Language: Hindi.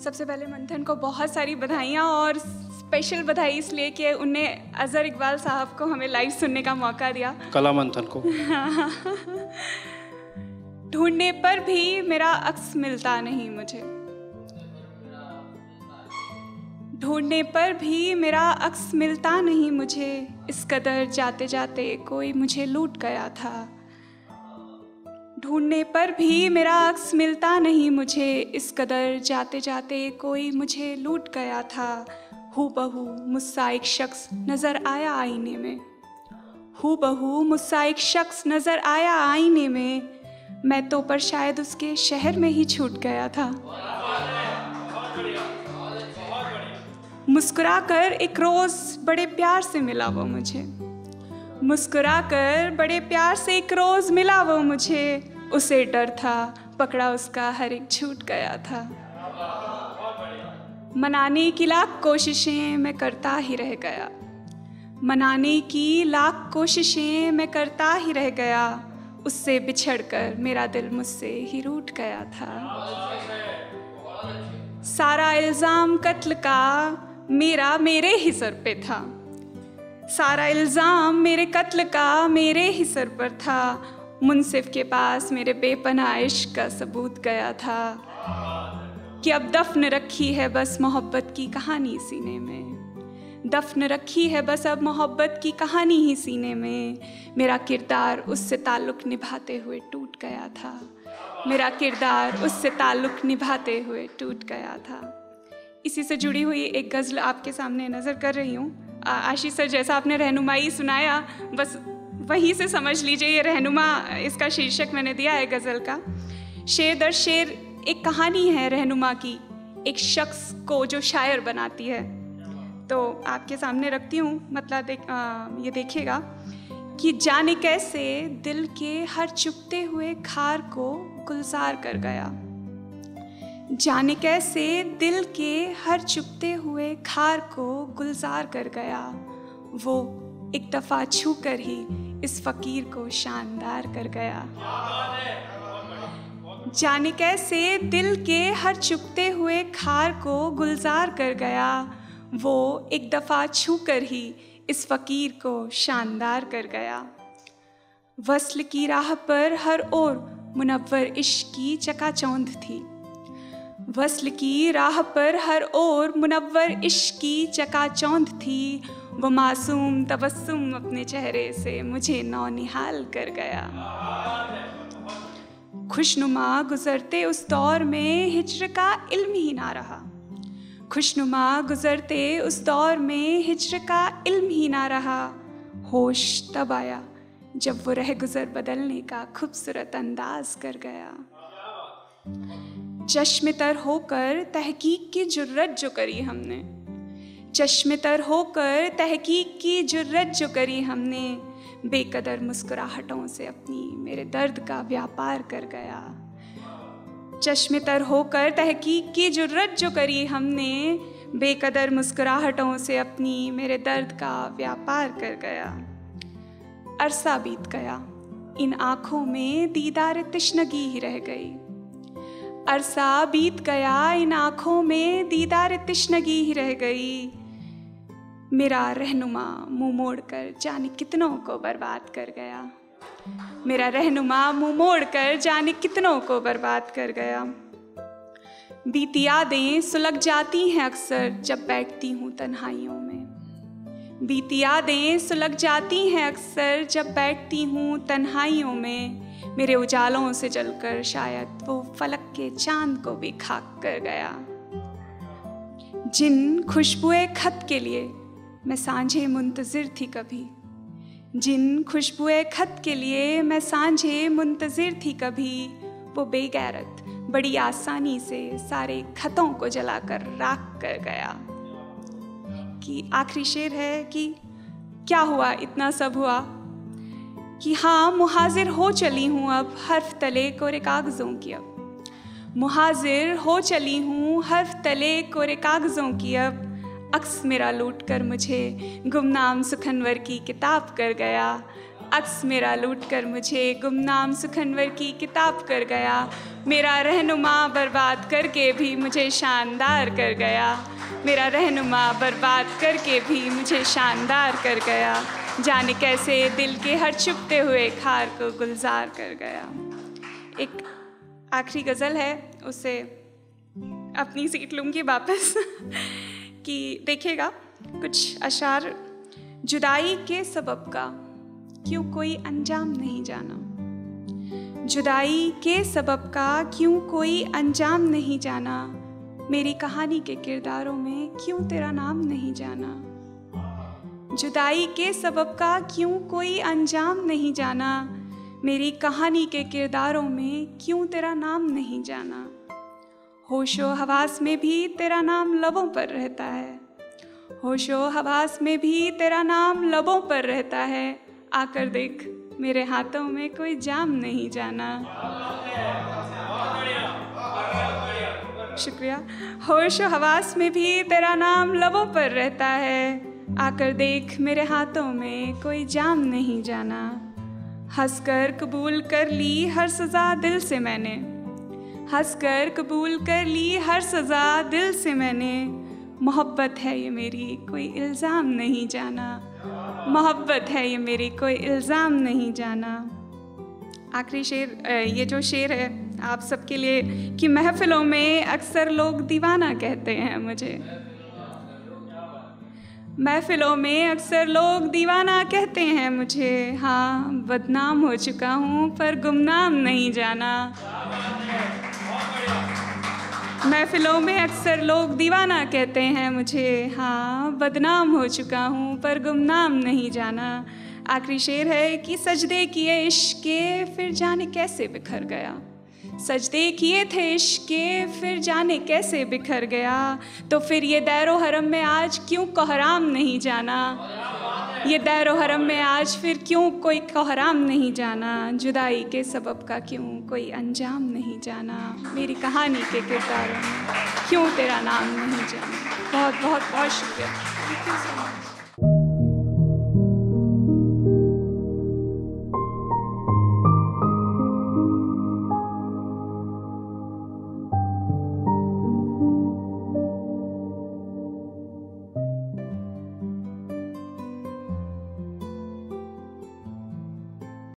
सबसे पहले मंथन को बहुत सारी बधाइयाँ, और स्पेशल बधाई इसलिए कि उनने अजहर इकबाल साहब को हमें लाइव सुनने का मौका दिया। कला मंथन को। ढूंढने पर भी मेरा अक्स मिलता नहीं मुझे, ढूंढने पर भी मेरा अक्स मिलता नहीं मुझे, इस कदर जाते जाते कोई मुझे लूट गया था। ढूंढने पर भी मेरा अक्स मिलता नहीं मुझे, इस कदर जाते जाते कोई मुझे लूट गया था। हूबहू मुझसा एक शख्स नज़र आया आईने में, हूबहू मुझसा एक शख्स नज़र आया आईने में, मैं तो पर शायद उसके शहर में ही छूट गया था। मुस्कुराकर एक रोज़ बड़े प्यार से मिला वो मुझे, मुस्कुराकर बड़े प्यार से एक रोज़ मिला वो मुझे, उसे डर था पकड़ा उसका हर एक छूट गया था। मनाने की लाख कोशिशें मैं करता ही रह गया, मनाने की लाख कोशिशें मैं करता ही रह गया, उससे बिछड़कर मेरा दिल मुझसे ही रूठ गया था। सारा इल्ज़ाम कत्ल का मेरा मेरे ही सर पे था, सारा इल्ज़ाम मेरे कत्ल का मेरे ही सर पर था, मुंसिफ के पास मेरे बेपनाह इश्क का सबूत गया था, कि अब दफन रखी है बस मोहब्बत की कहानी सीने में, दफन रखी है बस अब मोहब्बत की कहानी ही सीने में, मेरा किरदार उससे ताल्लुक़ निभाते हुए टूट गया था, मेरा किरदार उससे ताल्लुक़ निभाते हुए टूट गया था। इसी से जुड़ी हुई एक गज़ल आपके सामने नज़र कर रही हूँ। आशीष सर, जैसा आपने रहनुमाई सुनाया, बस वहीं से समझ लीजिए ये रहनुमा इसका शीर्षक मैंने दिया है गज़ल का। शेर दर शेर एक कहानी है रहनुमा की, एक शख्स को जो शायर बनाती है। तो आपके सामने रखती हूँ, मतलब ये देखिएगा कि जाने कैसे दिल के हर चुपते हुए खार को गुलजार कर गया, जाने कैसे दिल के हर चुपते हुए खार को गुलजार कर गया, वो एक दफ़ा छू कर ही इस फ़कीर को शानदार कर गया। जाने कैसे दिल के हर चुपते हुए खार को गुलजार कर गया, वो एक दफ़ा छू कर ही इस फ़कीर को शानदार कर गया। वस्ल की राह पर हर ओर मुनव्वर इश्क की चकाचौंध थी, वस्ल की राह पर हर ओर मुनव्वर इश्क की चकाचौंध थी, वो मासूम तबस्सुम अपने चेहरे से मुझे नौनिहाल कर गया। खुशनुमा गुज़रते उस दौर में हिज्र का इल्म ही ना रहा, खुशनुमा गुज़रते उस दौर में हिज्र का इल्म ही ना रहा, होश तब आया जब वो रह गुज़र बदलने का खूबसूरत अंदाज कर गया। चश्मे तर होकर तहकीक की जुर्रत जो करी हमने, चश्मे तर होकर तहकीक की जुर्रत जो करी हमने, बेकदर मुस्कुराहटों से अपनी मेरे दर्द का व्यापार कर गया। चश्मे तर होकर तहकीक की जुर्रत जो करी हमने, बेकदर मुस्कुराहटों से अपनी मेरे दर्द का व्यापार कर गया। अरसा बीत गया, इन आँखों में दीदार तिश्नगी ही रह गई, अरसा बीत गया, इन आँखों में दीदार तिश्नगी ही रह गई, मेरा रहनुमा मुँह मोड़ कर जाने कितनों को बर्बाद कर गया, मेरा रहनुमा मुँह मोड़ कर जाने कितनों को बर्बाद कर गया। बीती यादें सुलग जाती हैं अक्सर जब बैठती हूँ तन्हाइयों में, बीती यादें सुलग जाती हैं अक्सर जब बैठती हूँ तन्हाइयों में, मेरे उजालों से जलकर शायद वो फलक के चांद को भी खाक कर गया। जिन खुशबुए खत के लिए मैं सांझे मुंतज़िर थी कभी, जिन खुशबुए खत के लिए मैं सांझे मुंतज़िर थी कभी, वो बेगैरत बड़ी आसानी से सारे खतों को जलाकर राख कर गया। कि आखिरी शेर है कि क्या हुआ इतना सब हुआ, कि हाँ मुहाजिर हो चली हूँ अब हर्फ तले कोरे कागज़ों की, अब मुहाजिर हो चली हूँ हर्फ तले कोरे कागज़ों की, अब अक्स मेरा लूट कर मुझे गुमनाम सुखनवर की किताब कर गया। अक्स मेरा लूट कर मुझे गुमनाम सुखनवर की किताब कर गया। मेरा रहनुमा बर्बाद करके भी मुझे शानदार कर गया। मेरा रहनुमा बर्बाद करके भी मुझे शानदार कर गया। जाने कैसे दिल के हर छुपते हुए खार को गुलजार कर गया। एक आखिरी गज़ल है, उससे अपनी सीट लूँगी वापस कि देखिएगा कुछ अशार। जुदाई के सबब का क्यों कोई अंजाम नहीं जाना। जुदाई के सबब का क्यों कोई अंजाम नहीं जाना। मेरी कहानी के किरदारों में क्यों तेरा नाम नहीं जाना। जुदाई के सबब का क्यों कोई अंजाम नहीं जाना। मेरी कहानी के किरदारों में क्यों तेरा नाम नहीं जाना। होशो हवास में भी तेरा नाम लबों पर रहता है। होशो हवास में भी तेरा नाम लबों पर रहता है। आकर देख मेरे हाथों में कोई जाम नहीं जाना। शुक्रिया। होशो हवास में भी तेरा नाम लबों पर रहता है। आकर देख मेरे हाथों में कोई जाम नहीं जाना। हंसकर कबूल कर ली हर सज़ा दिल से मैंने। हंसकर कबूल कर ली हर सज़ा दिल से मैंने। मोहब्बत है ये मेरी कोई इल्ज़ाम नहीं जाना। मोहब्बत है ये मेरी कोई इल्ज़ाम नहीं जाना। आखिरी शेर, ये जो शेर है आप सबके लिए कि महफ़िलों में अक्सर लोग दीवाना कहते हैं मुझे। महफ़िलों में अक्सर लोग दीवाना कहते हैं मुझे। हाँ, बदनाम हो चुका हूँ पर गुमनाम नहीं जाना। महफ़िलों में अक्सर लोग दीवाना कहते हैं मुझे। हाँ, बदनाम हो चुका हूँ पर गुमनाम नहीं जाना। आखिरी शेर है कि सजदे किए इश्क के फिर जाने कैसे बिखर गया। सजदे किए थे इश्क के फिर जाने कैसे बिखर गया। तो फिर ये दैरो हरम में आज क्यों कोहराम नहीं जाना। ये दैरो हरम में आज फिर क्यों कोई कोहराम नहीं जाना। जुदाई के सबब का क्यों कोई अंजाम नहीं जाना। मेरी कहानी के किरदारों में क्यों तेरा नाम नहीं जाना। बहुत बहुत बहुत शुक्रिया। Thank you so much.